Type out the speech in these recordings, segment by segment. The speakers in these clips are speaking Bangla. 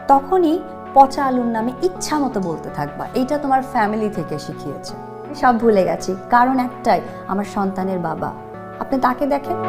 তখনই পচা আলুর নামে ইচ্ছা মতো বলতে থাকবা, এইটা তোমার ফ্যামিলি থেকে শিখিয়েছে। সব ভুলে গেছি, কারণ একটাই, আমার সন্তানের বাবা। আপনি তাকে দেখেন।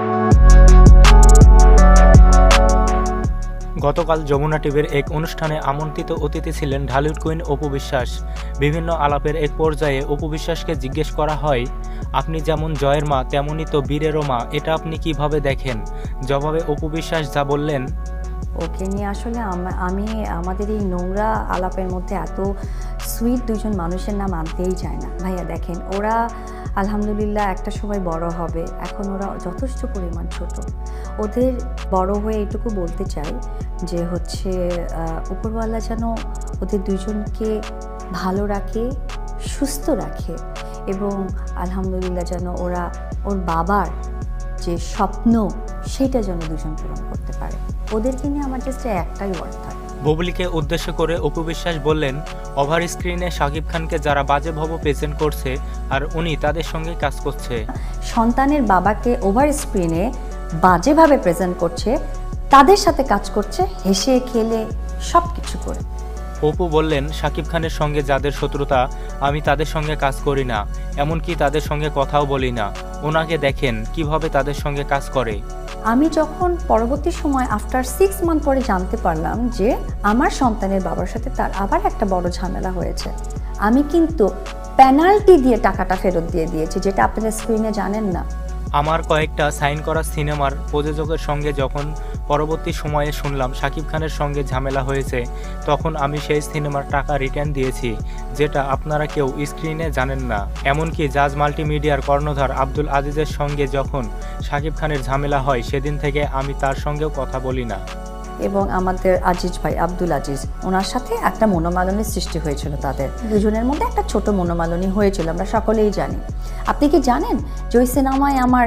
গতকাল যমুনা টিভির এক অনুষ্ঠানে আমন্ত্রিত অতিথি ছিলেন ঢালিউড কুইন অপু বিশ্বাস। বিভিন্ন আলাপের এক পর্যায়ে অপু বিশ্বাসকে জিজ্ঞেস করা হয়, আপনি যেমন জয়ের মা তেমনই তো বীরেরও মা, এটা আপনি কিভাবে দেখেন? জবাবে অপু বিশ্বাস যা বললেন, ওকে নিয়ে আসলে আমি আমাদের এই নোংরা আলাপের মধ্যে এত সুইট দুজন মানুষের নাম আনতেই চায় না। ভাইয়া দেখেন, ওরা আলহামদুলিল্লাহ একটা সময় বড় হবে, এখন ওরা যথেষ্ট পরিমাণ ছোট। ওদের বড় হয়ে এটুকু বলতে চাই যে হচ্ছে উপরওয়ালা যেন ওদের দুজনকে ভালো রাখে, সুস্থ রাখে, এবং আলহামদুলিল্লাহ যেন ওরা ওর বাবার যে স্বপ্ন সেটা যেন দুজন পূরণ করতে পারে। ওদেরকে নিয়ে আমার জাস্ট একটাই ওয়ার্ড থাকে। বুবলিকে উদ্দেশ্য করে অপু বিশ্বাস বললেন, ওভার স্ক্রিনে শাকিব খানকে যারা বাজেভাবে প্রেজেন্ট করছে আর উনি তাদের সঙ্গে কাজ করছে। সন্তানের বাবাকে ওভার স্ক্রিনে বাজেভাবে প্রেজেন্ট করছে, তাদের সাথে কাজ করছে হেসে খেলে সব কিছু করে। অপু বললেন, শাকিব খানের সঙ্গে যাদের শত্রুতা, আমি তাদের সঙ্গে কাজ করি না, এমনকি তাদের সঙ্গে কথাও বলি না। ওনাকে দেখেন কিভাবে তাদের সঙ্গে কাজ করে। আমি যখন পরবর্তী সময় আফটার 6 মান্থ পরে জানতে পারলাম যে আমার সন্তানের বাবার সাথে তার আবার একটা বড় ঝামেলা হয়েছে, আমি কিন্তু পেনাল্টি দিয়ে টাকাটা ফেরত দিয়ে দিয়েছি, যেটা আপনারা স্ক্রিনে জানেন না। আমার কয়েকটা সাইন করা সিনেমার প্রযোজকের সঙ্গে যখন পরবর্তী সময়ে শুনলাম শাকিব খানের সঙ্গে ঝামেলা হয়েছে, তখন আমি সেই সিনেমার টাকা রিটার্ন দিয়েছি, যেটা আপনারা কেউ স্ক্রিনে জানেন না। এমনকি জাজ মাল্টিমিডিয়ার কর্ণধার আব্দুল আজিজের সঙ্গে যখন শাকিব খানের ঝামেলা হয়, সেদিন থেকে আমি তার সঙ্গেও কথা বলি না। এবং আমাদের আজিজ ভাই আব্দুল আজিজ, ওনার সাথে একটা মনোমালিন্যের সৃষ্টি হয়েছিল, তাদের দুজনের মধ্যে একটা ছোট মনোমালিন্য হয়েছিল, আমরা সকলেই জানি। আপনি কি জানেন যে ওই সিনেমায় আমার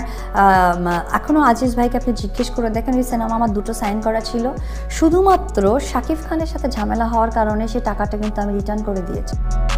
এখনও আজিজ ভাইকে আপনি জিজ্ঞেস করে দেখেন, ওই সিনেমা আমার 2টো সাইন করা ছিল, শুধুমাত্র শাকিব খানের সাথে ঝামেলা হওয়ার কারণে সে টাকাটা কিন্তু আমি রিটার্ন করে দিয়েছি।